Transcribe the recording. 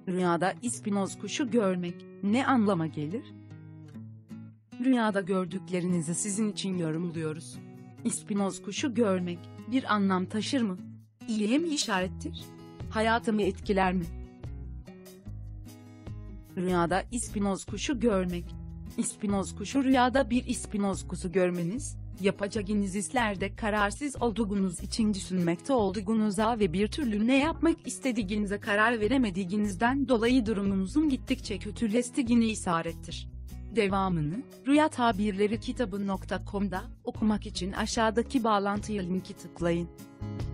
Rüyada ispinoz kuşu görmek ne anlama gelir? Rüyada gördüklerinizi sizin için yorumluyoruz. İspinoz kuşu görmek bir anlam taşır mı? İyiye mi işarettir? Hayatımı etkiler mi? Rüyada ispinoz kuşu görmek. İspinoz kuşu rüyada bir ispinoz kuşu görmeniz, yapacağınız işlerde kararsız olduğunuz için düşünmekte olduğunuza ve bir türlü ne yapmak istediğinize karar veremediğinizden dolayı durumunuzun gittikçe kötüleştiğini işarettir. Devamını, rüyatabirleri kitabı.com'da okumak için aşağıdaki bağlantıya linki tıklayın.